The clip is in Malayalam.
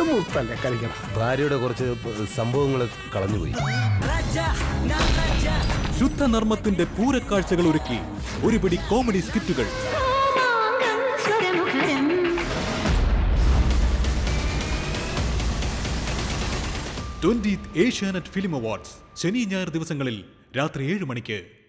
മുത്തല്ലേ കളിക്കണം. ഭാര്യയുടെ കുറച്ച് സംഭവങ്ങൾ കളഞ്ഞുപോയി. ശുദ്ധനർമ്മത്തിന്റെ പൂരക്കാഴ്ചകൾ ഒരുക്കി ഒരുപിടി കോമഡി സ്കിറ്റുകൾ. 20th ഏഷ്യാനെറ്റ് ഫിലിം അവാർഡ്സ് ശനി ഞായർ ദിവസങ്ങളിൽ രാത്രി 7 മണിക്ക്.